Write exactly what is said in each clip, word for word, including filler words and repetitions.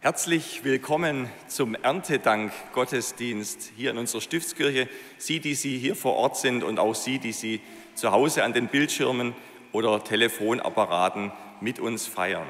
Herzlich willkommen zum Erntedank-Gottesdienst hier in unserer Stiftskirche. Sie, die Sie hier vor Ort sind und auch Sie, die Sie zu Hause an den Bildschirmen oder Telefonapparaten mit uns feiern.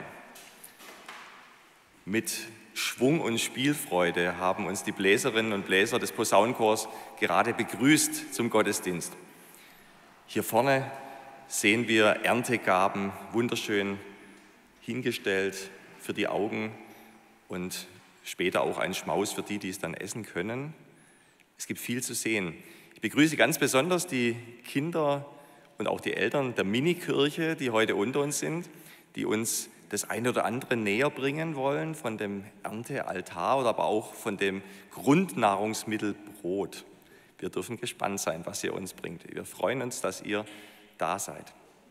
Mit Schwung und Spielfreude haben uns die Bläserinnen und Bläser des Posaunenchors gerade begrüßt zum Gottesdienst. Hier vorne sehen wir Erntegaben wunderschön hingestellt für die Augen und später auch ein Schmaus für die, die es dann essen können. Es gibt viel zu sehen. Ich begrüße ganz besonders die Kinder und auch die Eltern der Minikirche, die heute unter uns sind, die uns das eine oder andere näher bringen wollen von dem Erntealtar oder aber auch von dem Grundnahrungsmittel Brot. Wir dürfen gespannt sein, was ihr uns bringt. Wir freuen uns, dass ihr da seid.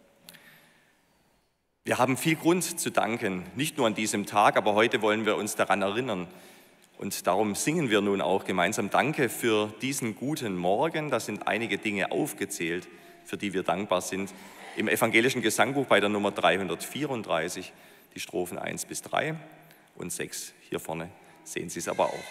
Wir haben viel Grund zu danken, nicht nur an diesem Tag, aber heute wollen wir uns daran erinnern. Und darum singen wir nun auch gemeinsam Danke für diesen guten Morgen. Da sind einige Dinge aufgezählt, für die wir dankbar sind. Im evangelischen Gesangbuch bei der Nummer dreihundertvierunddreißig, die Strophen eins bis drei und sechs. Hier vorne sehen Sie es aber auch.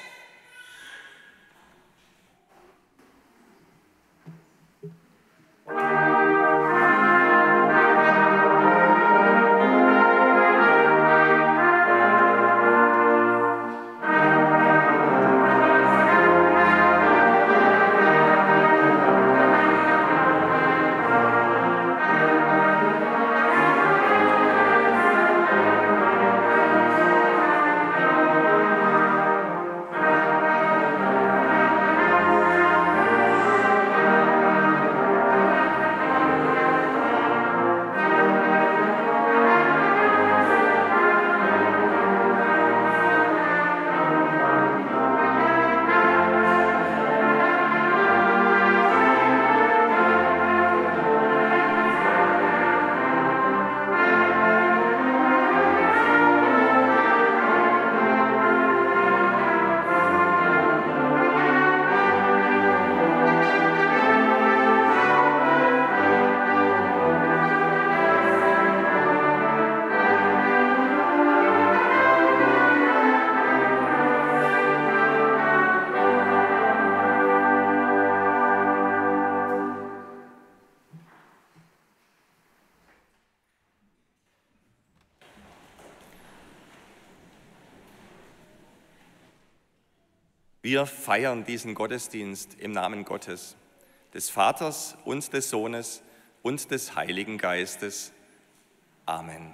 Wir feiern diesen Gottesdienst im Namen Gottes, des Vaters und des Sohnes und des Heiligen Geistes. Amen.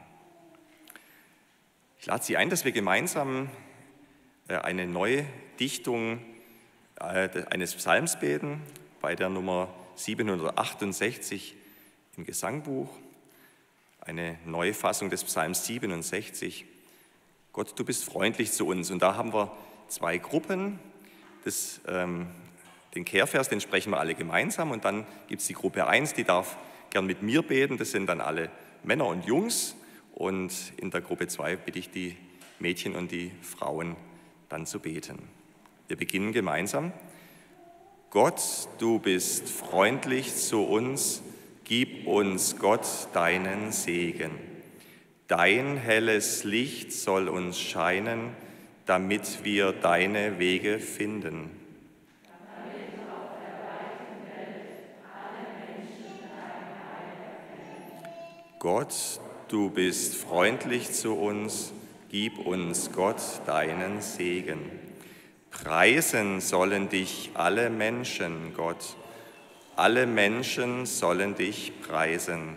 Ich lade Sie ein, dass wir gemeinsam eine neue Dichtung eines Psalms beten, bei der Nummer siebenhundertachtundsechzig im Gesangbuch, eine Neufassung des Psalms siebenundsechzig. Gott, du bist freundlich zu uns. Und da haben wir zwei Gruppen. Das, ähm, den Kehrvers, den sprechen wir alle gemeinsam, und dann gibt es die Gruppe eins, die darf gern mit mir beten, das sind dann alle Männer und Jungs, und in der Gruppe zwei bitte ich die Mädchen und die Frauen dann zu beten. Wir beginnen gemeinsam. Gott, du bist freundlich zu uns, gib uns Gott deinen Segen. Dein helles Licht soll uns scheinen, damit wir deine Wege finden. Damit auf der weiten Welt alle Menschen dein Heil erkennen. Gott, du bist freundlich zu uns, gib uns Gott deinen Segen. Preisen sollen dich alle Menschen, Gott, alle Menschen sollen dich preisen.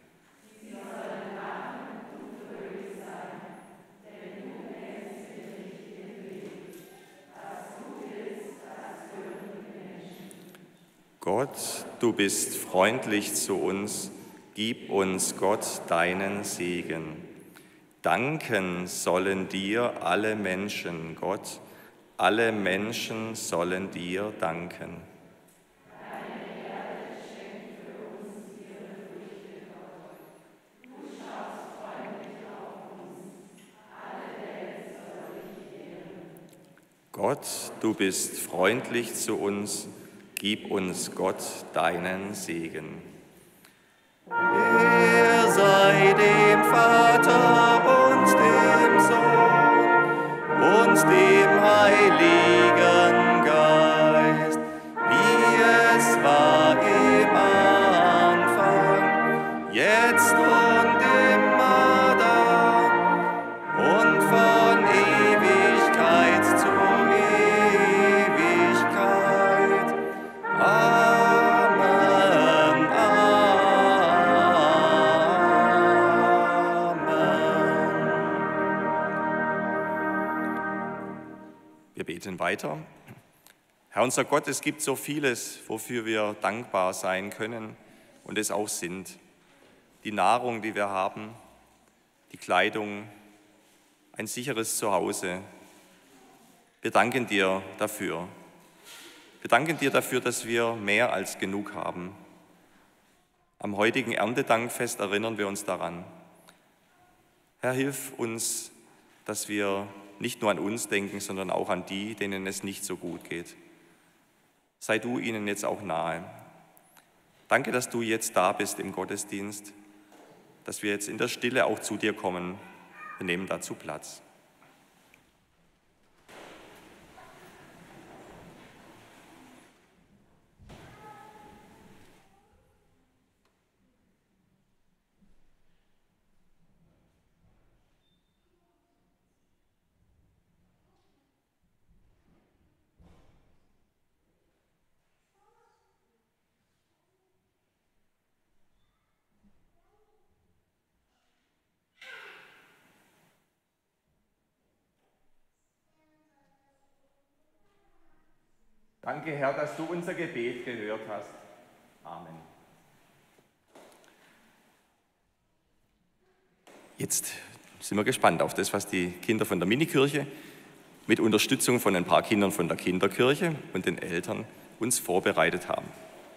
Gott, du bist freundlich zu uns, gib uns Gott deinen Segen. Danken sollen dir alle Menschen, Gott, alle Menschen sollen dir danken. Deine Erde schenkt für uns ihre Früchte, Gott. Du schaust freundlich auf uns, alle Welt soll dich ehren. Gott, du bist freundlich zu uns, gib uns Gott deinen Segen. Er sei dem Vater und dem Sohn dem Heiligen Geist, wie es war im Anfang, jetzt und immer da und von Ewigkeit zu Ewigkeit. Amen, Amen. Wir beten weiter. Herr unser Gott, es gibt so vieles, wofür wir dankbar sein können und es auch sind. Die Nahrung, die wir haben, die Kleidung, ein sicheres Zuhause. Wir danken dir dafür. Wir danken dir dafür, dass wir mehr als genug haben. Am heutigen Erntedankfest erinnern wir uns daran. Herr, hilf uns, dass wir nicht nur an uns denken, sondern auch an die, denen es nicht so gut geht. Sei du ihnen jetzt auch nahe. Danke, dass du jetzt da bist im Gottesdienst, dass wir jetzt in der Stille auch zu dir kommen. Wir nehmen dazu Platz. Danke, Herr, dass du unser Gebet gehört hast. Amen. Jetzt sind wir gespannt auf das, was die Kinder von der Minikirche mit Unterstützung von ein paar Kindern von der Kinderkirche und den Eltern uns vorbereitet haben.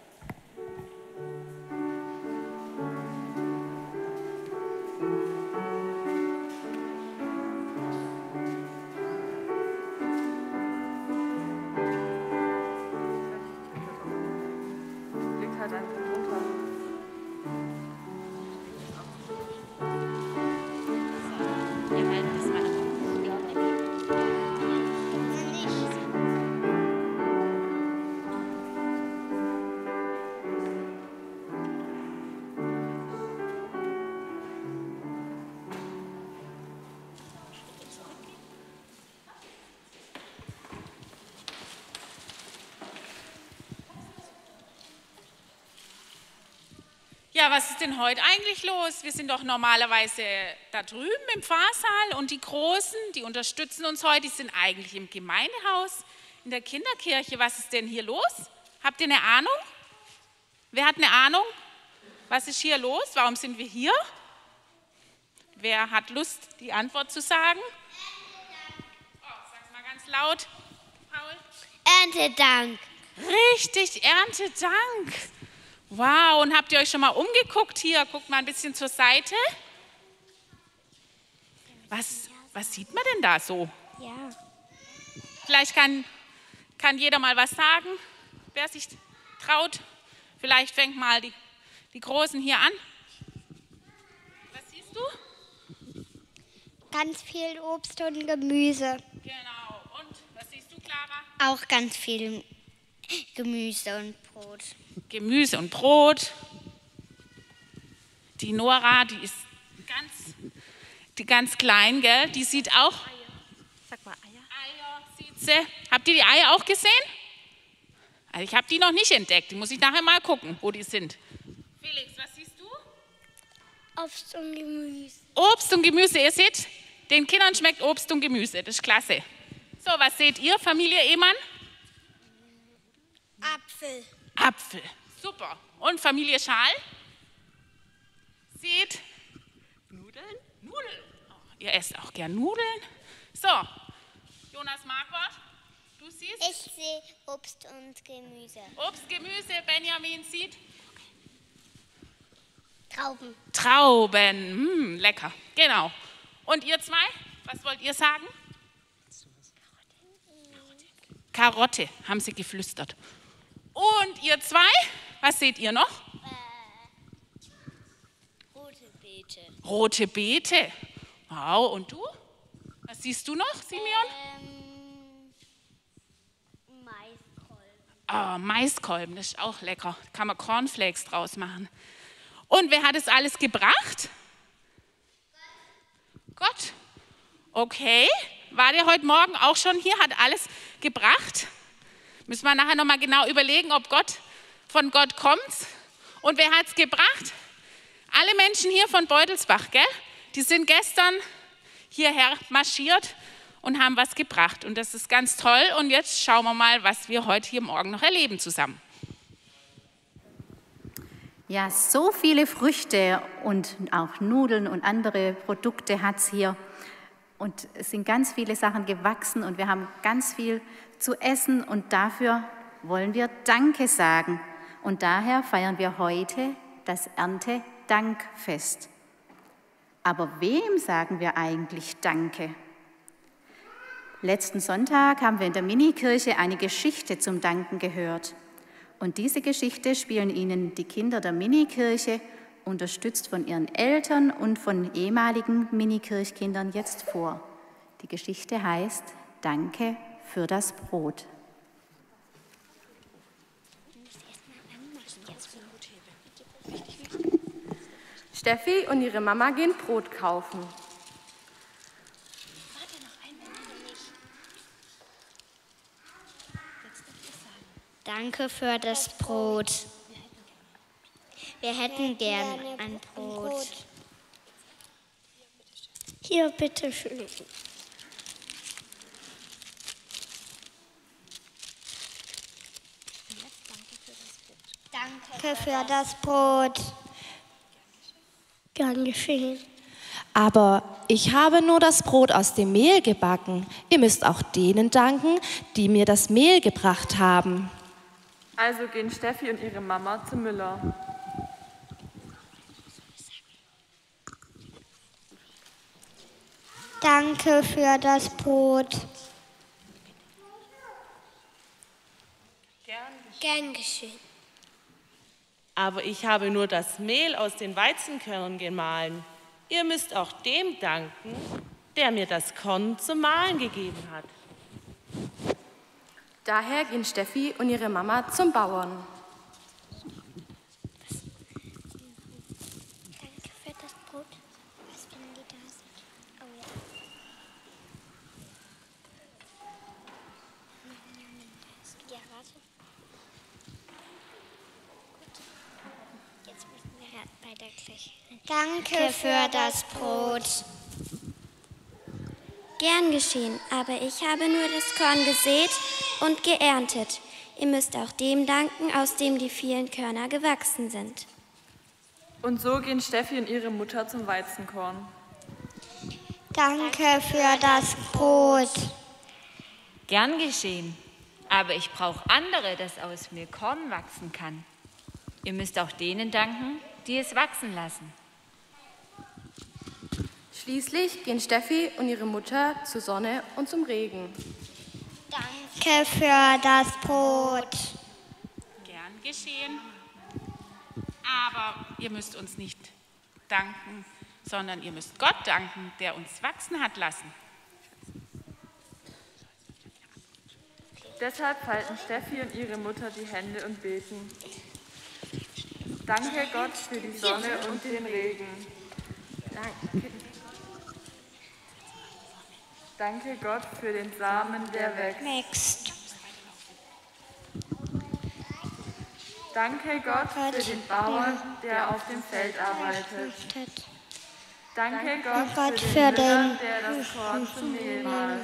Ja, was ist denn heute eigentlich los? Wir sind doch normalerweise da drüben im Pfarrsaal und die Großen, die unterstützen uns heute, die sind eigentlich im Gemeindehaus, in der Kinderkirche. Was ist denn hier los? Habt ihr eine Ahnung? Wer hat eine Ahnung? Was ist hier los? Warum sind wir hier? Wer hat Lust, die Antwort zu sagen? Oh, sag's mal ganz laut, Paul. Erntedank. Richtig, Erntedank. Wow, und habt ihr euch schon mal umgeguckt hier? Guckt mal ein bisschen zur Seite. Was, was sieht man denn da so? Ja. Vielleicht kann, kann jeder mal was sagen, wer sich traut. Vielleicht fängt mal die, die Großen hier an. Was siehst du? Ganz viel Obst und Gemüse. Genau. Und was siehst du, Clara? Auch ganz viel Gemüse und Brot. Gemüse und Brot. Die Nora, die ist ganz, die ganz klein, gell? Die sieht auch. Eier. Sag mal Eier. Eier sieht sie. Habt ihr die Eier auch gesehen? Also ich habe die noch nicht entdeckt. Die muss ich nachher mal gucken, wo die sind. Felix, was siehst du? Obst und Gemüse. Obst und Gemüse. Ihr seht, den Kindern schmeckt Obst und Gemüse. Das ist klasse. So, was seht ihr, Familie Ehmann? Apfel. Apfel. Super. Und Familie Schal? Seht? Nudeln? Nudeln. Oh, ihr esst auch gern Nudeln. So, Jonas Marquardt, du siehst? Ich sehe Obst und Gemüse. Obst, Gemüse, Benjamin sieht? Trauben. Trauben. Hm, lecker. Genau. Und ihr zwei? Was wollt ihr sagen? Karotte, haben sie geflüstert. Und ihr zwei? Was seht ihr noch? Äh, rote Beete. Rote Beete. Wow, und du? Was siehst du noch, Simeon? Ähm, Maiskolben. Oh, Maiskolben, das ist auch lecker. Da kann man Cornflakes draus machen. Und wer hat es alles gebracht? Gott. Gott. Okay. War der heute Morgen auch schon hier, hat alles gebracht? Müssen wir nachher nochmal genau überlegen, ob Gott von Gott kommt. Und wer hat es gebracht? Alle Menschen hier von Beutelsbach, gell? Die sind gestern hierher marschiert und haben was gebracht. Und das ist ganz toll. Und jetzt schauen wir mal, was wir heute hier morgen noch erleben zusammen. Ja, so viele Früchte und auch Nudeln und andere Produkte hat es hier. Und es sind ganz viele Sachen gewachsen und wir haben ganz viel zu essen. Und dafür wollen wir Danke sagen. Und daher feiern wir heute das Erntedankfest. Aber wem sagen wir eigentlich Danke? Letzten Sonntag haben wir in der Minikirche eine Geschichte zum Danken gehört. Und diese Geschichte spielen Ihnen die Kinder der Minikirche, unterstützt von ihren Eltern und von ehemaligen Minikirchkindern, jetzt vor. Die Geschichte heißt Danke für das Brot. Steffi und ihre Mama gehen Brot kaufen. Danke für das Brot. Wir hätten gern ein Brot. Hier, bitteschön. Danke für das Brot. Gern geschehen. Aber ich habe nur das Brot aus dem Mehl gebacken. Ihr müsst auch denen danken, die mir das Mehl gebracht haben. Also gehen Steffi und ihre Mama zum Müller. Danke für das Brot. Gern geschehen. Aber ich habe nur das Mehl aus den Weizenkörnern gemahlen. Ihr müsst auch dem danken, der mir das Korn zum Mahlen gegeben hat. Daher gehen Steffi und ihre Mama zum Bauern. Danke für das Brot. Was, wenn die da sind? Oh ja. Ja, warte. Gut. Jetzt müssen wir weiter gleich. Danke für das Brot. Gern geschehen, aber ich habe nur das Korn gesät und geerntet. Ihr müsst auch dem danken, aus dem die vielen Körner gewachsen sind. Und so gehen Steffi und ihre Mutter zum Weizenkorn. Danke für das Brot. Gern geschehen, aber ich brauche andere, dass aus mir Korn wachsen kann. Ihr müsst auch denen danken, die es wachsen lassen. Schließlich gehen Steffi und ihre Mutter zur Sonne und zum Regen. Danke für das Brot. Gern geschehen. Aber ihr müsst uns nicht danken, sondern ihr müsst Gott danken, der uns wachsen hat lassen. Deshalb falten Steffi und ihre Mutter die Hände und beten. Danke Gott für die Sonne und den Regen. Danke. Danke Gott für den Samen, der wächst. Wächst. Danke Gott für den Bauern, der auf dem Feld arbeitet. Danke Gott für den Müller, der das Korn zum Mehl malt.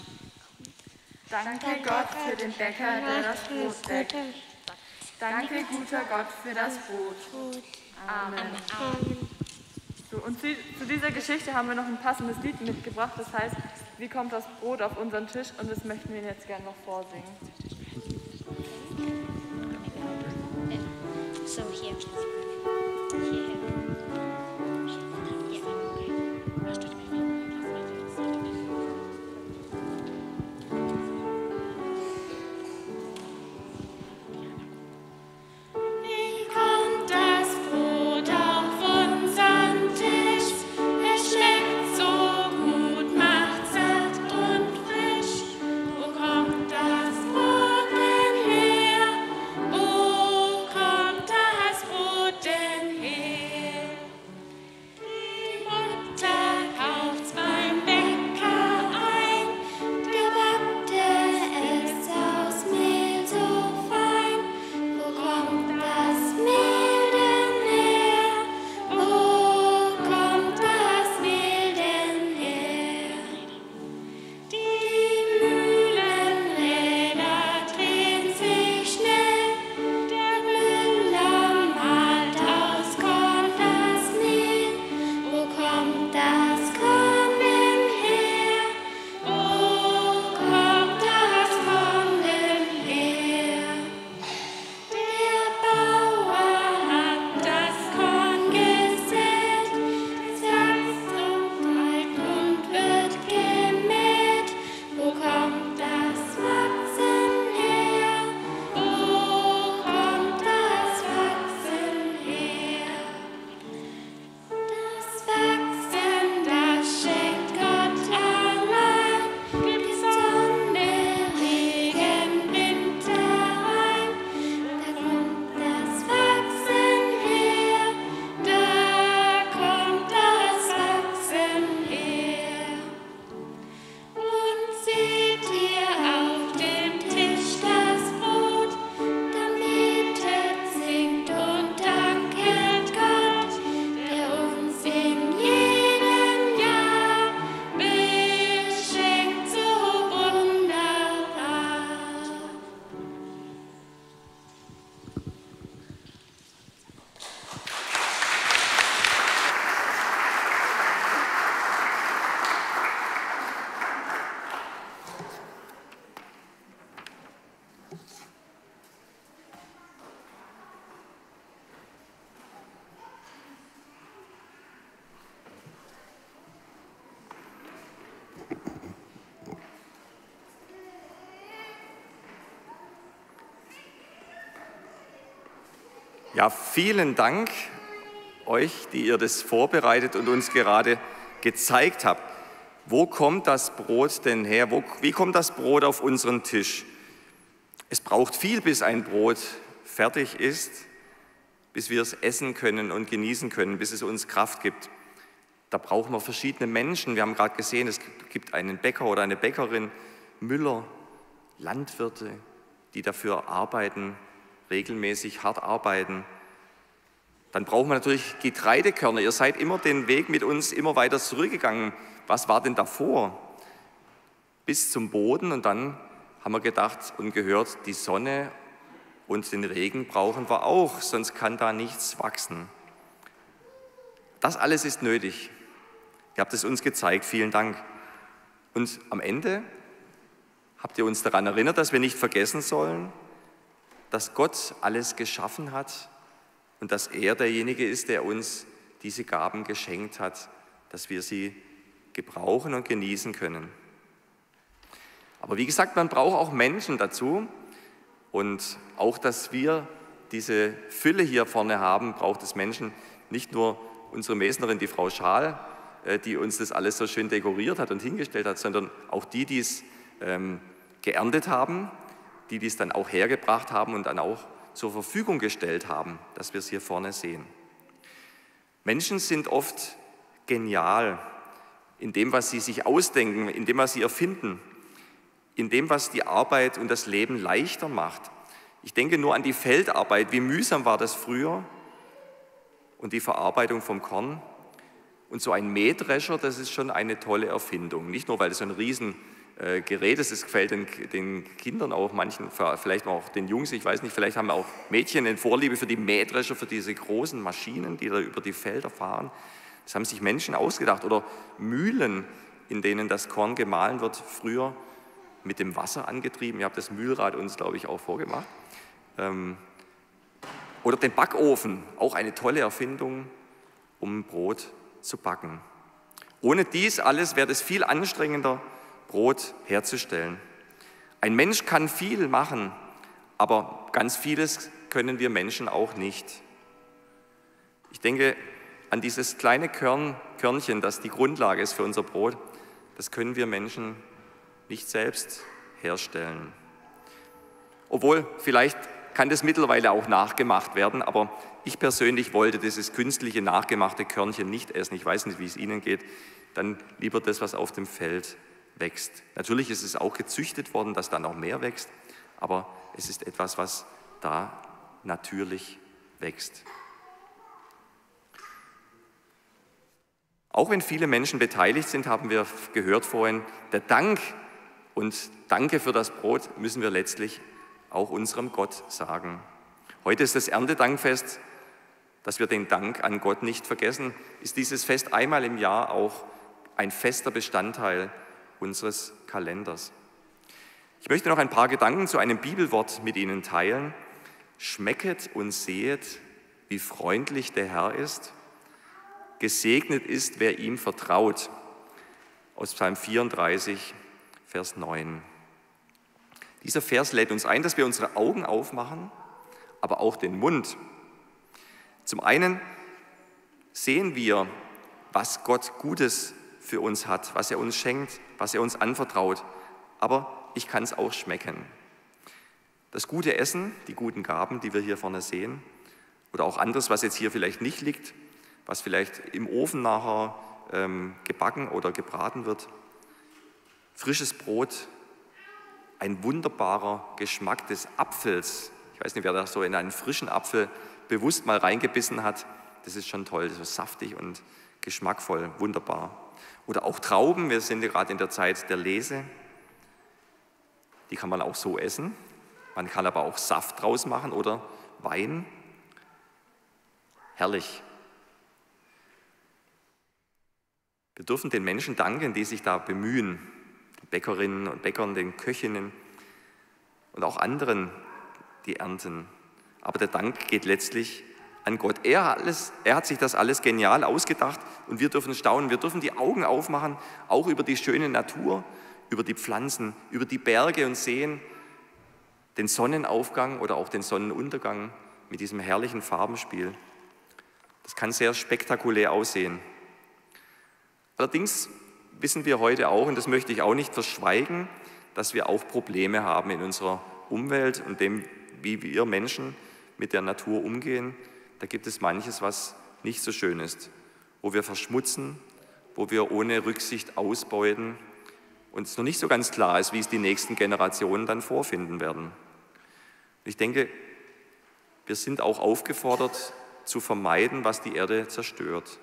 Danke Gott für den Bäcker, der das Brot bäckt. Danke, guter Gott, für das Brot. Amen. So, und zu, zu dieser Geschichte haben wir noch ein passendes Lied mitgebracht, das heißt, wie kommt das Brot auf unseren Tisch? Und das möchten wir Ihnen jetzt gerne noch vorsingen. So, hier. Macht's Ja, vielen Dank euch, die ihr das vorbereitet und uns gerade gezeigt habt. Wo kommt das Brot denn her? Wo, wie kommt das Brot auf unseren Tisch? Es braucht viel, bis ein Brot fertig ist, bis wir es essen können und genießen können, bis es uns Kraft gibt. Da brauchen wir verschiedene Menschen. Wir haben gerade gesehen, es gibt einen Bäcker oder eine Bäckerin, Müller, Landwirte, die dafür arbeiten, regelmäßig hart arbeiten. Dann brauchen wir natürlich Getreidekörner. Ihr seid immer den Weg mit uns immer weiter zurückgegangen. Was war denn davor? Bis zum Boden, und dann haben wir gedacht und gehört, die Sonne und den Regen brauchen wir auch, sonst kann da nichts wachsen. Das alles ist nötig. Ihr habt es uns gezeigt, vielen Dank. Und am Ende habt ihr uns daran erinnert, dass wir nicht vergessen sollen, dass Gott alles geschaffen hat und dass er derjenige ist, der uns diese Gaben geschenkt hat, dass wir sie gebrauchen und genießen können. Aber wie gesagt, man braucht auch Menschen dazu, und auch, dass wir diese Fülle hier vorne haben, braucht es Menschen, nicht nur unsere Mesnerin, die Frau Schaal, die uns das alles so schön dekoriert hat und hingestellt hat, sondern auch die, die es ähm, geerntet haben, die dies dann auch hergebracht haben und dann auch zur Verfügung gestellt haben, dass wir es hier vorne sehen. Menschen sind oft genial in dem, was sie sich ausdenken, in dem, was sie erfinden, in dem, was die Arbeit und das Leben leichter macht. Ich denke nur an die Feldarbeit, wie mühsam war das früher, und die Verarbeitung vom Korn. Und so ein Mähdrescher, das ist schon eine tolle Erfindung. Nicht nur, weil es so ein Riesengerät ist, es gefällt den, den Kindern auch, manchen, vielleicht auch den Jungs, ich weiß nicht, vielleicht haben auch Mädchen eine Vorliebe für die Mähdrescher, für diese großen Maschinen, die da über die Felder fahren. Das haben sich Menschen ausgedacht. Oder Mühlen, in denen das Korn gemahlen wird, früher mit dem Wasser angetrieben. Ihr habt das Mühlrad uns, glaube ich, auch vorgemacht. Oder den Backofen, auch eine tolle Erfindung, um Brot zu backen. Ohne dies alles wäre es viel anstrengender, Brot herzustellen. Ein Mensch kann viel machen, aber ganz vieles können wir Menschen auch nicht. Ich denke an dieses kleine Körn, Körnchen, das die Grundlage ist für unser Brot. Das können wir Menschen nicht selbst herstellen. Obwohl, vielleicht kann das mittlerweile auch nachgemacht werden, aber ich persönlich wollte dieses künstliche, nachgemachte Körnchen nicht essen. Ich weiß nicht, wie es Ihnen geht. Dann lieber das, was auf dem Feld wächst. Natürlich ist es auch gezüchtet worden, dass da noch mehr wächst, aber es ist etwas, was da natürlich wächst. Auch wenn viele Menschen beteiligt sind, haben wir gehört vorhin, der Dank und Danke für das Brot müssen wir letztlich auch unserem Gott sagen. Heute ist das Erntedankfest, dass wir den Dank an Gott nicht vergessen, ist dieses Fest einmal im Jahr auch ein fester Bestandteil unseres Kalenders. Ich möchte noch ein paar Gedanken zu einem Bibelwort mit Ihnen teilen. Schmecket und sehet, wie freundlich der Herr ist. Gesegnet ist, wer ihm vertraut. Aus Psalm vierunddreißig, Vers neun. Dieser Vers lädt uns ein, dass wir unsere Augen aufmachen, aber auch den Mund. Zum einen sehen wir, was Gott Gutes für uns hat, was er uns schenkt, was er uns anvertraut. Aber ich kann es auch schmecken. Das gute Essen, die guten Gaben, die wir hier vorne sehen, oder auch anderes, was jetzt hier vielleicht nicht liegt, was vielleicht im Ofen nachher ähm, gebacken oder gebraten wird. Frisches Brot, ein wunderbarer Geschmack des Apfels. Ich weiß nicht, wer da so in einen frischen Apfel bewusst mal reingebissen hat. Das ist schon toll, so saftig und geschmackvoll, wunderbar. Oder auch Trauben, wir sind ja gerade in der Zeit der Lese. Die kann man auch so essen. Man kann aber auch Saft draus machen oder Wein. Herrlich. Wir dürfen den Menschen danken, die sich da bemühen. Den Bäckerinnen und Bäckern, den Köchinnen und auch anderen, die ernten. Aber der Dank geht letztlich an Gott. Er hat, alles, er hat sich das alles genial ausgedacht und wir dürfen staunen. Wir dürfen die Augen aufmachen, auch über die schöne Natur, über die Pflanzen, über die Berge und sehen den Sonnenaufgang oder auch den Sonnenuntergang mit diesem herrlichen Farbenspiel. Das kann sehr spektakulär aussehen. Allerdings wissen wir heute auch, und das möchte ich auch nicht verschweigen, dass wir auch Probleme haben in unserer Umwelt und dem, wie wir Menschen mit der Natur umgehen. Da gibt es manches, was nicht so schön ist, wo wir verschmutzen, wo wir ohne Rücksicht ausbeuten und es noch nicht so ganz klar ist, wie es die nächsten Generationen dann vorfinden werden. Ich denke, wir sind auch aufgefordert, zu vermeiden, was die Erde zerstört.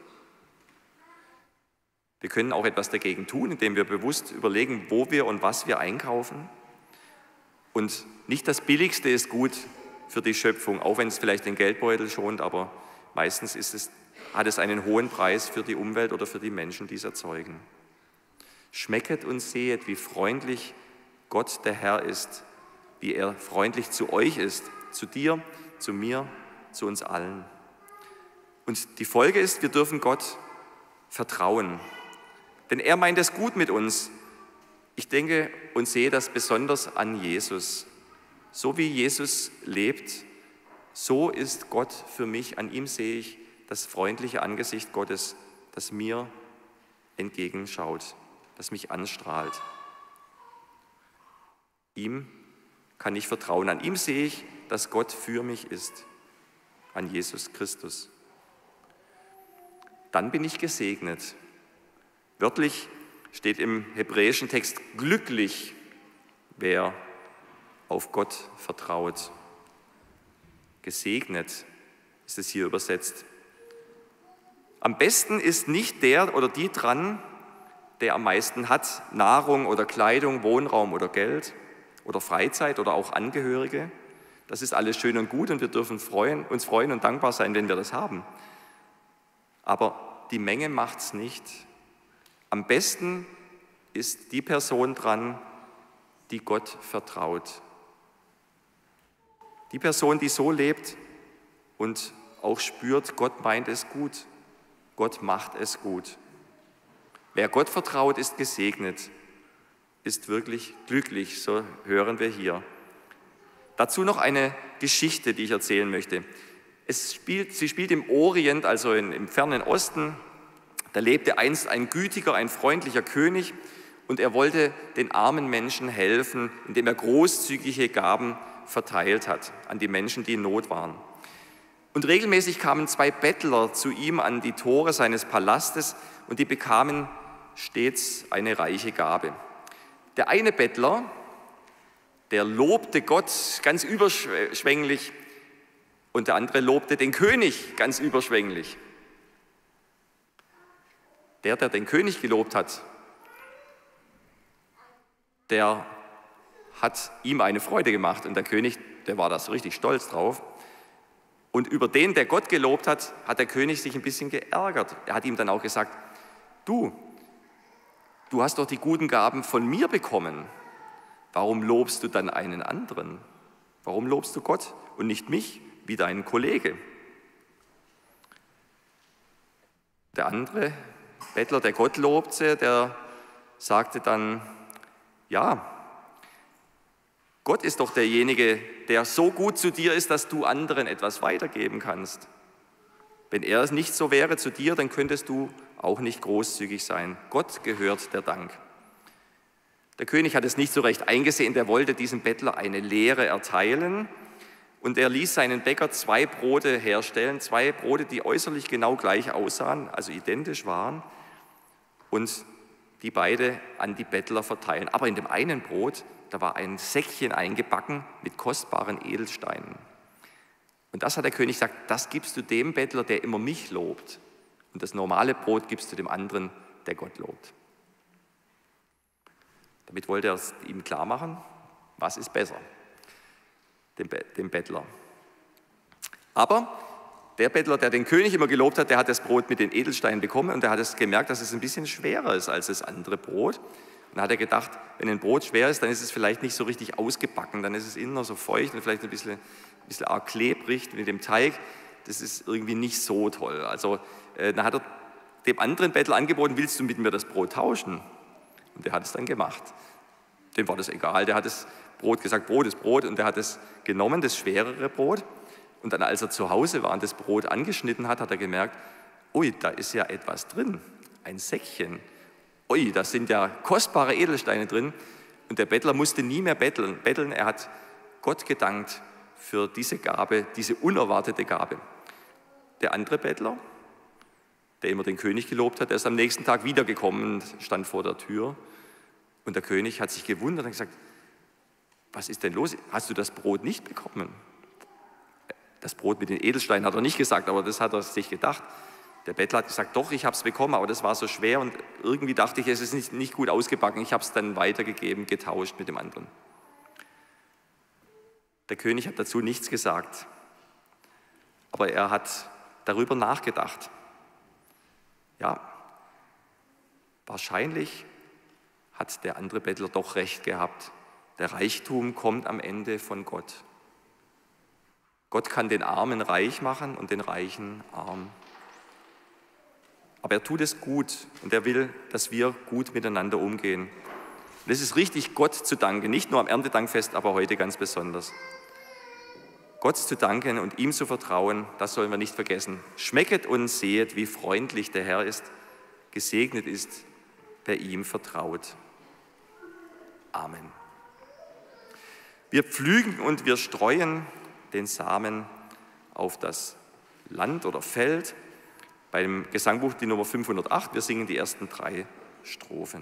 Wir können auch etwas dagegen tun, indem wir bewusst überlegen, wo wir und was wir einkaufen. Und nicht das Billigste ist gut für die Schöpfung, auch wenn es vielleicht den Geldbeutel schont, aber meistens ist es, hat es einen hohen Preis für die Umwelt oder für die Menschen, die es erzeugen. Schmecket und sehet, wie freundlich Gott der Herr ist, wie er freundlich zu euch ist, zu dir, zu mir, zu uns allen. Und die Folge ist, wir dürfen Gott vertrauen, denn er meint es gut mit uns. Ich denke und sehe das besonders an Jesus. So wie Jesus lebt, so ist Gott für mich. An ihm sehe ich das freundliche Angesicht Gottes, das mir entgegenschaut, das mich anstrahlt. Ihm kann ich vertrauen. An ihm sehe ich, dass Gott für mich ist, an Jesus Christus. Dann bin ich gesegnet. Wörtlich steht im hebräischen Text glücklich, wer auf Gott vertraut. Gesegnet ist es hier übersetzt. Am besten ist nicht der oder die dran, der am meisten hat, Nahrung oder Kleidung, Wohnraum oder Geld oder Freizeit oder auch Angehörige. Das ist alles schön und gut und wir dürfen freuen, uns freuen und dankbar sein, wenn wir das haben. Aber die Menge macht es nicht. Am besten ist die Person dran, die Gott vertraut. Die Person, die so lebt und auch spürt, Gott meint es gut, Gott macht es gut. Wer Gott vertraut, ist gesegnet, ist wirklich glücklich, so hören wir hier. Dazu noch eine Geschichte, die ich erzählen möchte. Es spielt, sie spielt im Orient, also in, im fernen Osten. Da lebte einst ein gütiger, ein freundlicher König und er wollte den armen Menschen helfen, indem er großzügige Gaben verteilt hat an die Menschen, die in Not waren. Und regelmäßig kamen zwei Bettler zu ihm an die Tore seines Palastes und die bekamen stets eine reiche Gabe. Der eine Bettler, der lobte Gott ganz überschwänglich und der andere lobte den König ganz überschwänglich. Der, der den König gelobt hat, der hat ihm eine Freude gemacht und der König, der war da so richtig stolz drauf. Und über den, der Gott gelobt hat, hat der König sich ein bisschen geärgert. Er hat ihm dann auch gesagt, du, du hast doch die guten Gaben von mir bekommen. Warum lobst du dann einen anderen? Warum lobst du Gott und nicht mich, wie deinen Kollege? Der andere Bettler, der Gott lobte, der sagte dann, ja, Gott ist doch derjenige, der so gut zu dir ist, dass du anderen etwas weitergeben kannst. Wenn er es nicht so wäre zu dir, dann könntest du auch nicht großzügig sein. Gott gehört der Dank. Der König hat es nicht so recht eingesehen, der wollte diesem Bettler eine Lehre erteilen und er ließ seinen Bäcker zwei Brote herstellen, zwei Brote, die äußerlich genau gleich aussahen, also identisch waren und die beide an die Bettler verteilen. Aber in dem einen Brot, da war ein Säckchen eingebacken mit kostbaren Edelsteinen. Und das hat der König gesagt, das gibst du dem Bettler, der immer mich lobt. Und das normale Brot gibst du dem anderen, der Gott lobt. Damit wollte er es ihm klar machen, was ist besser, dem, Be- dem Bettler. Aber der Bettler, der den König immer gelobt hat, der hat das Brot mit den Edelsteinen bekommen und der hat es gemerkt, dass es ein bisschen schwerer ist als das andere Brot. Und dann hat er gedacht, wenn ein Brot schwer ist, dann ist es vielleicht nicht so richtig ausgebacken, dann ist es innen noch so feucht und vielleicht ein bisschen, ein bisschen arg klebrig mit dem Teig. Das ist irgendwie nicht so toll. Also äh, dann hat er dem anderen Bettler angeboten, willst du mit mir das Brot tauschen? Und der hat es dann gemacht. Dem war das egal, der hat das Brot gesagt, Brot ist Brot und der hat es genommen, das schwerere Brot. Und dann, als er zu Hause war und das Brot angeschnitten hat, hat er gemerkt, ui, da ist ja etwas drin, ein Säckchen. Ui, da sind ja kostbare Edelsteine drin. Und der Bettler musste nie mehr betteln. betteln. Er hat Gott gedankt für diese Gabe, diese unerwartete Gabe. Der andere Bettler, der immer den König gelobt hat, der ist am nächsten Tag wiedergekommen und stand vor der Tür. Und der König hat sich gewundert und gesagt, was ist denn los? Hast du das Brot nicht bekommen? Das Brot mit den Edelsteinen hat er nicht gesagt, aber das hat er sich gedacht. Der Bettler hat gesagt, doch, ich habe es bekommen, aber das war so schwer und irgendwie dachte ich, es ist nicht, nicht gut ausgebacken. Ich habe es dann weitergegeben, getauscht mit dem anderen. Der König hat dazu nichts gesagt, aber er hat darüber nachgedacht. Ja, wahrscheinlich hat der andere Bettler doch recht gehabt. Der Reichtum kommt am Ende von Gott. Gott kann den Armen reich machen und den Reichen arm. Aber er tut es gut und er will, dass wir gut miteinander umgehen. Und es ist richtig, Gott zu danken, nicht nur am Erntedankfest, aber heute ganz besonders. Gott zu danken und ihm zu vertrauen, das sollen wir nicht vergessen. Schmecket und sehet, wie freundlich der Herr ist. Gesegnet ist, wer ihm vertraut. Amen. Wir pflügen und wir streuen den Samen auf das Land oder Feld. Beim Gesangbuch die Nummer fünfhundertacht, wir singen die ersten drei Strophen.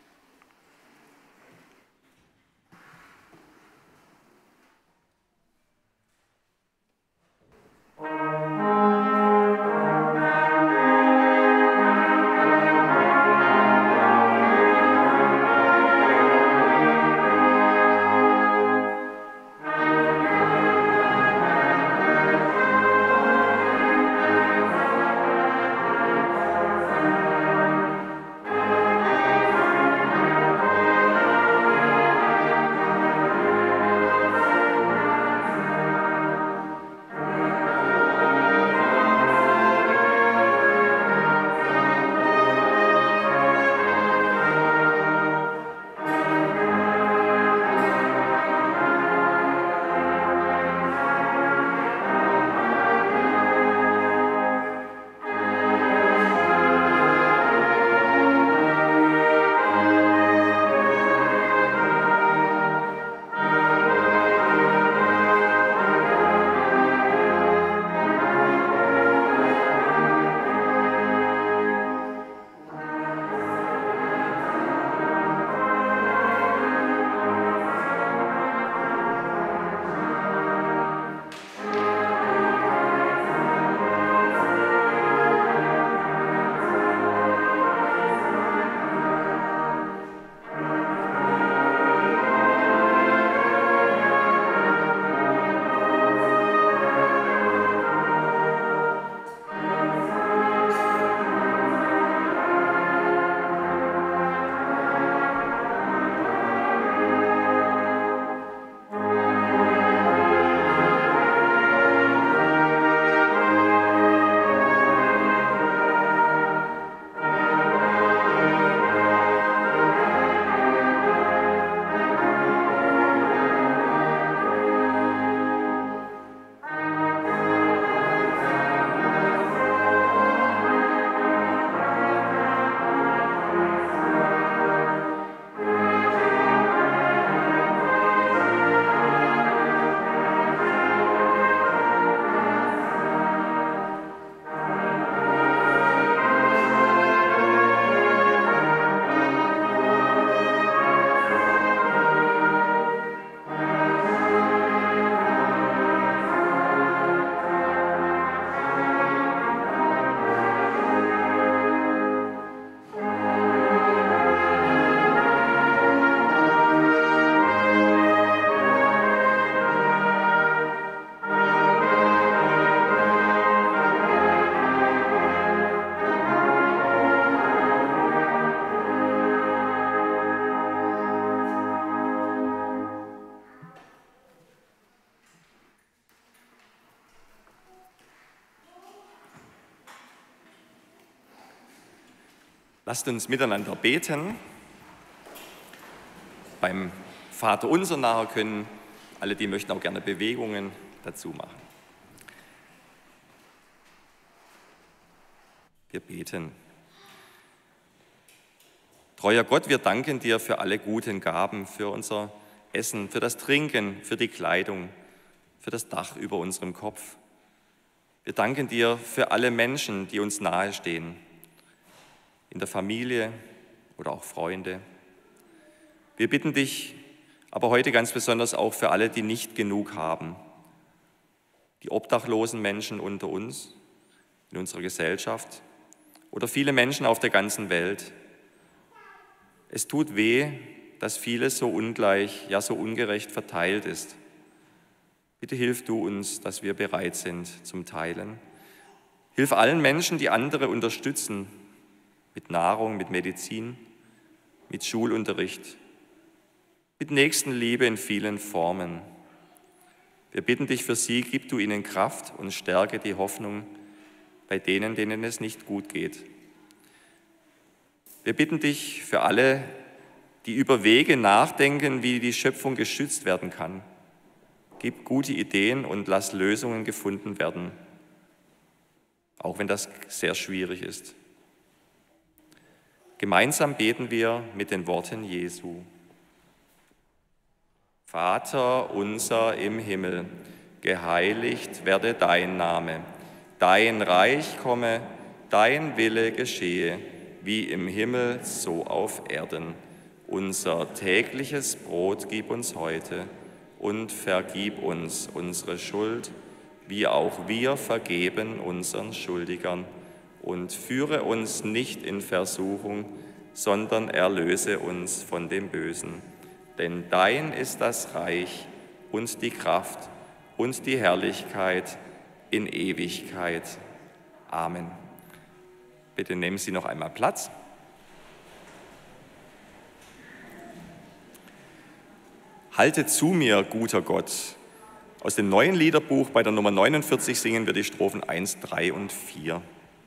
Lasst uns miteinander beten. Beim Vater Unser nachher können alle, die möchten, auch gerne Bewegungen dazu machen. Wir beten. Treuer Gott, wir danken dir für alle guten Gaben, für unser Essen, für das Trinken, für die Kleidung, für das Dach über unserem Kopf. Wir danken dir für alle Menschen, die uns nahestehen, in der Familie oder auch Freunde. Wir bitten dich aber heute ganz besonders auch für alle, die nicht genug haben, die obdachlosen Menschen unter uns, in unserer Gesellschaft oder viele Menschen auf der ganzen Welt. Es tut weh, dass vieles so ungleich, ja so ungerecht verteilt ist. Bitte hilf du uns, dass wir bereit sind zum Teilen. Hilf allen Menschen, die andere unterstützen, mit Nahrung, mit Medizin, mit Schulunterricht, mit Nächstenliebe in vielen Formen. Wir bitten dich für sie, gib du ihnen Kraft und stärke die Hoffnung bei denen, denen es nicht gut geht. Wir bitten dich für alle, die über Wege nachdenken, wie die Schöpfung geschützt werden kann. Gib gute Ideen und lass Lösungen gefunden werden, auch wenn das sehr schwierig ist. Gemeinsam beten wir mit den Worten Jesu. Vater unser im Himmel, geheiligt werde dein Name. Dein Reich komme, dein Wille geschehe, wie im Himmel, so auf Erden. Unser tägliches Brot gib uns heute und vergib uns unsere Schuld, wie auch wir vergeben unseren Schuldigern. Und führe uns nicht in Versuchung, sondern erlöse uns von dem Bösen. Denn dein ist das Reich und die Kraft und die Herrlichkeit in Ewigkeit. Amen. Bitte nehmen Sie noch einmal Platz. Halte zu mir, guter Gott. Aus dem neuen Liederbuch bei der Nummer neunundvierzig singen wir die Strophen eins, drei und vier.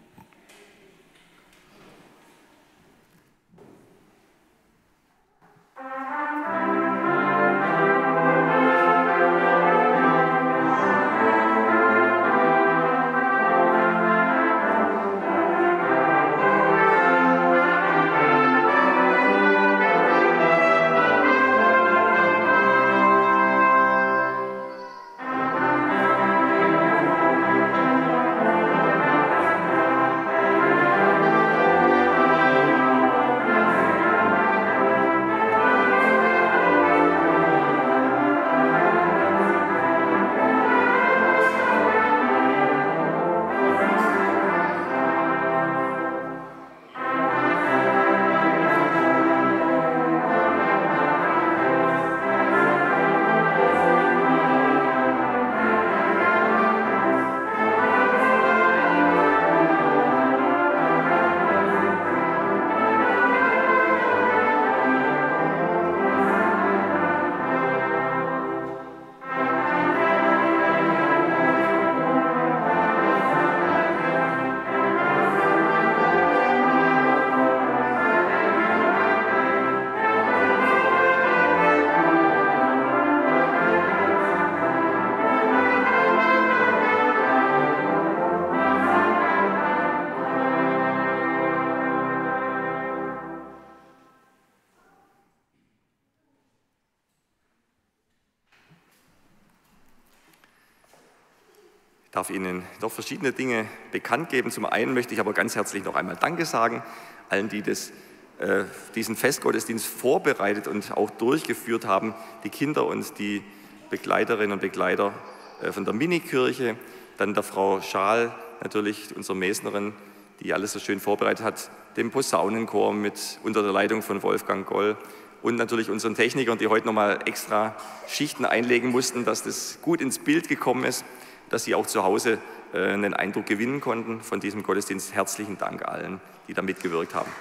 Ich darf Ihnen noch verschiedene Dinge bekannt geben. Zum einen möchte ich aber ganz herzlich noch einmal Danke sagen, allen, die das, äh, diesen Festgottesdienst vorbereitet und auch durchgeführt haben, die Kinder und die Begleiterinnen und Begleiter äh, von der Minikirche, dann der Frau Schaal, natürlich unsere Mesnerin, die alles so schön vorbereitet hat, dem Posaunenchor mit unter der Leitung von Wolfgang Goll und natürlich unseren Technikern, die heute nochmal extra Schichten einlegen mussten, dass das gut ins Bild gekommen ist, dass Sie auch zu Hause äh, einen Eindruck gewinnen konnten von diesem Gottesdienst. Herzlichen Dank allen, die da mitgewirkt haben.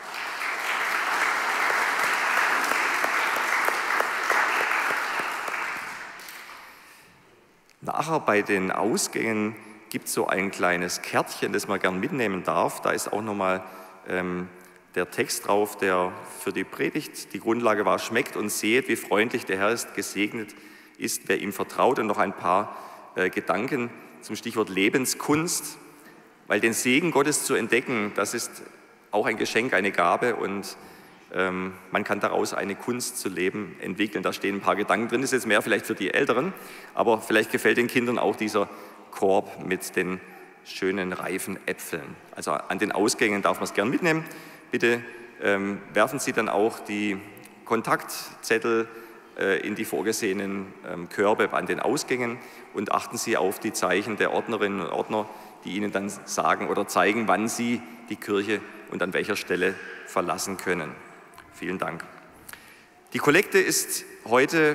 Nachher bei den Ausgängen gibt es so ein kleines Kärtchen, das man gern mitnehmen darf. Da ist auch nochmal ähm, der Text drauf, der für die Predigt die Grundlage war. Schmeckt und seht, wie freundlich der Herr ist, gesegnet ist, wer ihm vertraut. Und noch ein paar äh, Gedanken zum Stichwort Lebenskunst. weil den Segen Gottes zu entdecken, das ist auch ein Geschenk, eine Gabe und ähm, man kann daraus eine Kunst zu leben entwickeln. Da stehen ein paar Gedanken drin, das ist jetzt mehr vielleicht für die Älteren, aber vielleicht gefällt den Kindern auch dieser Korb mit den schönen reifen Äpfeln. Also an den Ausgängen darf man es gern mitnehmen. Bitte ähm, werfen Sie dann auch die Kontaktzettel äh, in die vorgesehenen ähm, Körbe an den Ausgängen und achten Sie auf die Zeichen der Ordnerinnen und Ordner, die Ihnen dann sagen oder zeigen, wann Sie die Kirche und an welcher Stelle verlassen können. Vielen Dank. Die Kollekte ist heute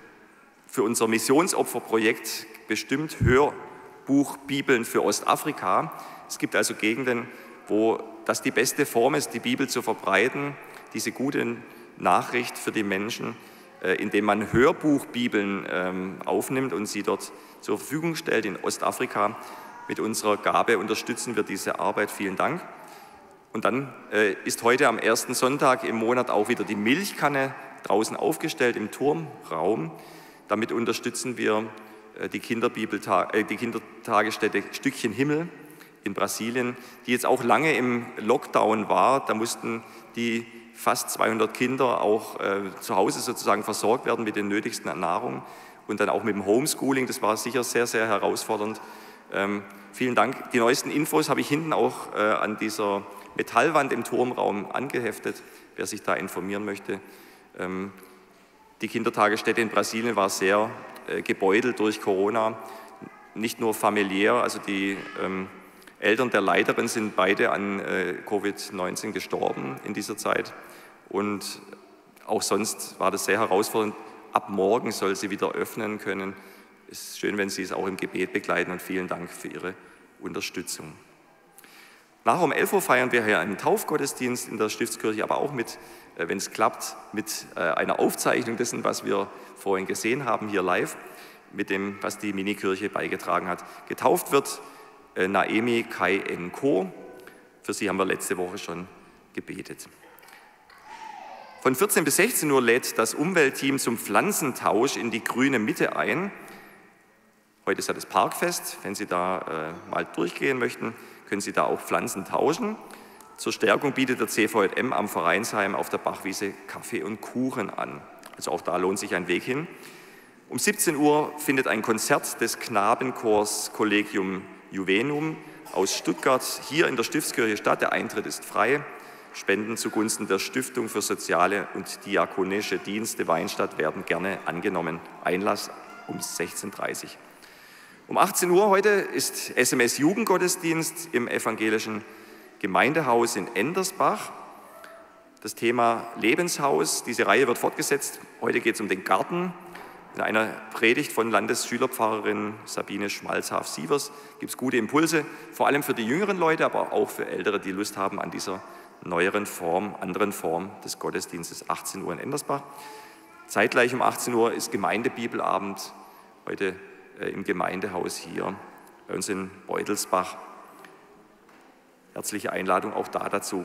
für unser Missionsopferprojekt bestimmt Hörbuch Bibeln für Ostafrika. Es gibt also Gegenden, wo das die beste Form ist, die Bibel zu verbreiten, diese gute Nachricht für die Menschen, indem man Hörbuchbibeln aufnimmt und sie dort zur Verfügung stellt in Ostafrika. Mit unserer Gabe unterstützen wir diese Arbeit. Vielen Dank. Und dann äh, ist heute am ersten Sonntag im Monat auch wieder die Milchkanne draußen aufgestellt im Turmraum. Damit unterstützen wir äh, die, Kinderbibelta- äh, die Kindertagesstätte Stückchen Himmel in Brasilien, die jetzt auch lange im Lockdown war. Da mussten die fast zweihundert Kinder auch äh, zu Hause sozusagen versorgt werden mit den nötigsten an Nahrung und dann auch mit dem Homeschooling. Das war sicher sehr, sehr herausfordernd. Ähm, vielen Dank. Die neuesten Infos habe ich hinten auch äh, an dieser Metallwand im Turmraum angeheftet, wer sich da informieren möchte. Ähm, die Kindertagesstätte in Brasilien war sehr äh, gebeutelt durch Corona, nicht nur familiär, also die ähm, Eltern der Leiterin sind beide an äh, Covid neunzehn gestorben in dieser Zeit und auch sonst war das sehr herausfordernd. Ab morgen soll sie wieder öffnen können. Es ist schön, wenn Sie es auch im Gebet begleiten und vielen Dank für Ihre Unterstützung. Nachher um elf Uhr feiern wir hier einen Taufgottesdienst in der Stiftskirche, aber auch mit, wenn es klappt, mit einer Aufzeichnung dessen, was wir vorhin gesehen haben, hier live, mit dem, was die Minikirche beigetragen hat. Getauft wird Naemi Kai Enko. Für sie haben wir letzte Woche schon gebetet. Von vierzehn bis sechzehn Uhr lädt das Umweltteam zum Pflanzentausch in die grüne Mitte ein. Heute ist ja das Parkfest. Wenn Sie da äh, mal durchgehen möchten, können Sie da auch Pflanzen tauschen. Zur Stärkung bietet der C V J M am Vereinsheim auf der Bachwiese Kaffee und Kuchen an. Also auch da lohnt sich ein Weg hin. Um siebzehn Uhr findet ein Konzert des Knabenchors Collegium Juvenum aus Stuttgart hier in der Stiftskirche statt. Der Eintritt ist frei. Spenden zugunsten der Stiftung für soziale und diakonische Dienste Weinstadt werden gerne angenommen. Einlass um sechzehn Uhr dreißig. Um achtzehn Uhr heute ist S M S Jugendgottesdienst im evangelischen Gemeindehaus in Endersbach. Das Thema Lebenshaus, diese Reihe wird fortgesetzt. Heute geht es um den Garten. In einer Predigt von Landesschülerpfarrerin Sabine Schmalzhaf-Sievers gibt es gute Impulse, vor allem für die jüngeren Leute, aber auch für Ältere, die Lust haben an dieser neueren Form, anderen Form des Gottesdienstes. achtzehn Uhr in Endersbach. Zeitgleich um achtzehn Uhr ist Gemeindebibelabend, heute äh, im Gemeindehaus hier bei uns in Beutelsbach. Herzliche Einladung auch da dazu.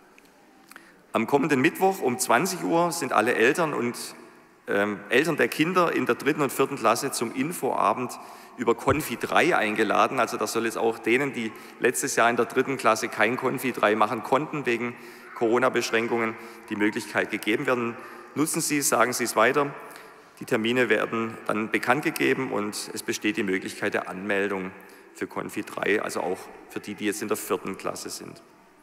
Am kommenden Mittwoch um zwanzig Uhr sind alle Eltern und ähm, Eltern der Kinder in der dritten und vierten Klasse zum Infoabend über Konfi drei eingeladen. Also das soll jetzt auch denen, die letztes Jahr in der dritten Klasse kein Konfi drei machen konnten, wegen Corona-Beschränkungen, die Möglichkeit gegeben werden. Nutzen Sie es, sagen Sie es weiter. Die Termine werden dann bekannt gegeben und es besteht die Möglichkeit der Anmeldung für Konfi drei, also auch für die, die jetzt in der vierten Klasse sind.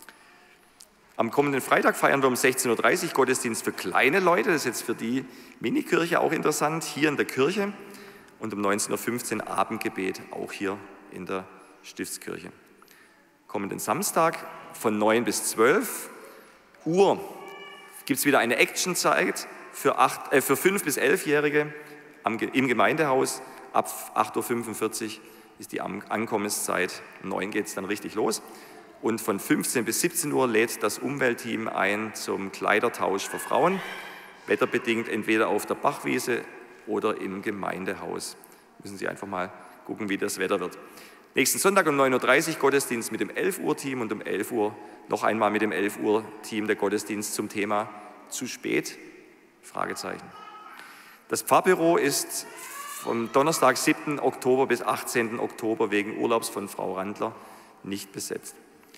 Am kommenden Freitag feiern wir um sechzehn Uhr dreißig Gottesdienst für kleine Leute. Das ist jetzt für die Minikirche auch interessant, hier in der Kirche. Und um neunzehn Uhr fünfzehn Abendgebet, auch hier in der Stiftskirche. Kommenden Samstag von neun bis zwölf Uhr gibt es wieder eine Action-Zeit für, acht, äh, für fünf- bis elfjährige am, im Gemeindehaus. Ab acht Uhr fünfundvierzig ist die Ankommenszeit, um neun geht es dann richtig los. Und von fünfzehn bis siebzehn Uhr lädt das Umweltteam ein zum Kleidertausch für Frauen, wetterbedingt entweder auf der Bachwiese oder im Gemeindehaus. Müssen Sie einfach mal gucken, wie das Wetter wird. Nächsten Sonntag um neun Uhr dreißig Gottesdienst mit dem elf Uhr Team und um elf Uhr noch einmal mit dem elf Uhr Team der Gottesdienst zum Thema zu spät? Fragezeichen. Das Pfarrbüro ist vom Donnerstag, siebten Oktober bis achtzehnten Oktober wegen Urlaubs von Frau Randler nicht besetzt.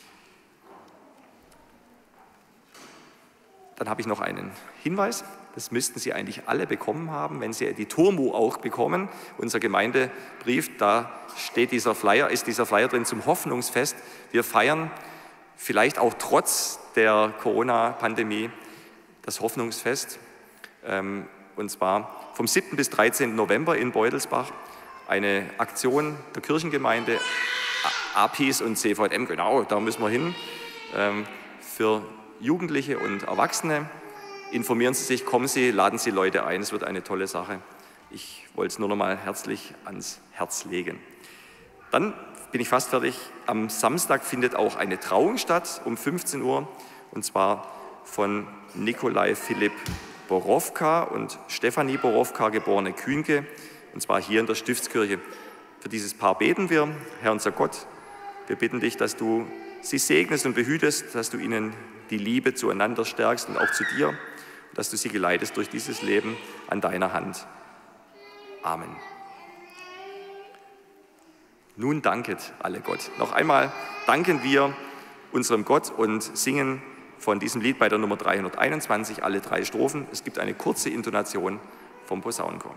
Dann habe ich noch einen Hinweis. Das müssten Sie eigentlich alle bekommen haben, wenn Sie die Turmu auch bekommen. Unser Gemeindebrief, da steht dieser Flyer, ist dieser Flyer drin zum Hoffnungsfest. Wir feiern vielleicht auch trotz der Corona-Pandemie das Hoffnungsfest. Und zwar vom siebten bis dreizehnten November in Beutelsbach. Eine Aktion der Kirchengemeinde, A P I S und C V M, genau, da müssen wir hin, für Jugendliche und Erwachsene. Informieren Sie sich, kommen Sie, laden Sie Leute ein, es wird eine tolle Sache. Ich wollte es nur noch mal herzlich ans Herz legen. Dann bin ich fast fertig. Am Samstag findet auch eine Trauung statt um fünfzehn Uhr, und zwar von Nikolai Philipp Borowka und Stefanie Borowka, geborene Kühnke, und zwar hier in der Stiftskirche. Für dieses Paar beten wir. Herr unser Gott, wir bitten dich, dass du sie segnest und behütest, dass du ihnen die Liebe zueinander stärkst und auch zu dir, und dass du sie geleitest durch dieses Leben an deiner Hand. Amen. Nun danket alle Gott. Noch einmal danken wir unserem Gott und singen von diesem Lied bei der Nummer dreihunderteinundzwanzig alle drei Strophen. Es gibt eine kurze Intonation vom Posaunenchor.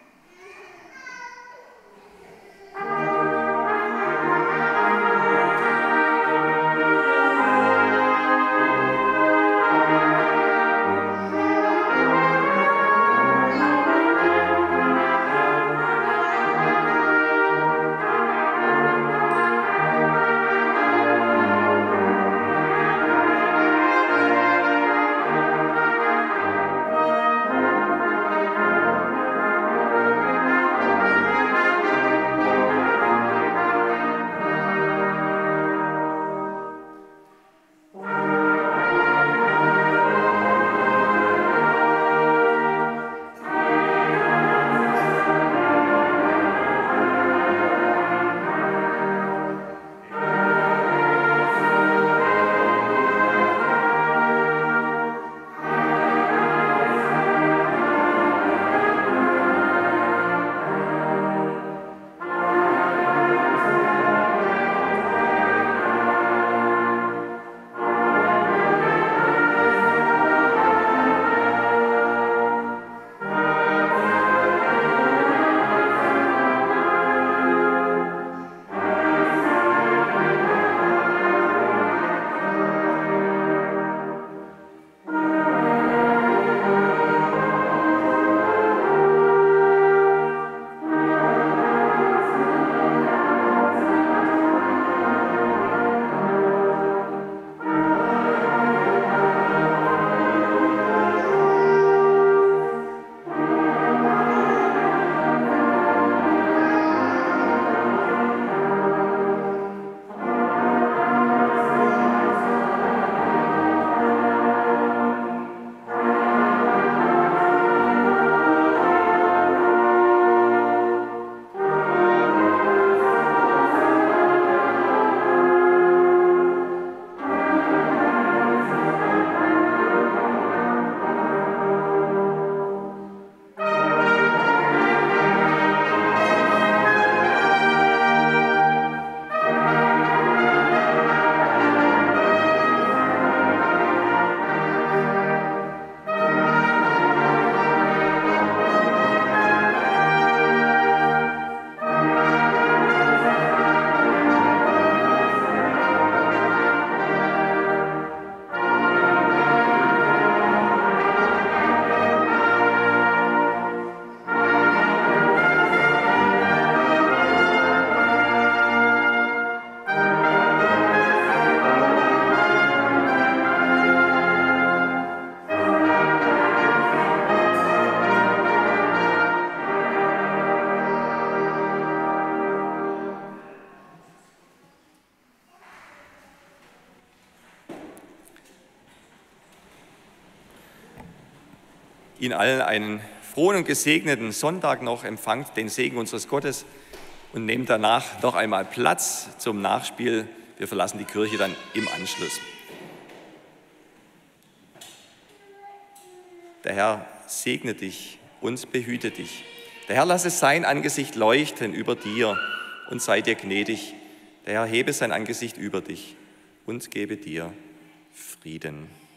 Ihnen allen einen frohen und gesegneten Sonntag noch. Empfangt den Segen unseres Gottes und nehmt danach noch einmal Platz zum Nachspiel. Wir verlassen die Kirche dann im Anschluss. Der Herr segne dich und behüte dich. Der Herr lasse sein Angesicht leuchten über dir und sei dir gnädig. Der Herr hebe sein Angesicht über dich und gebe dir Frieden.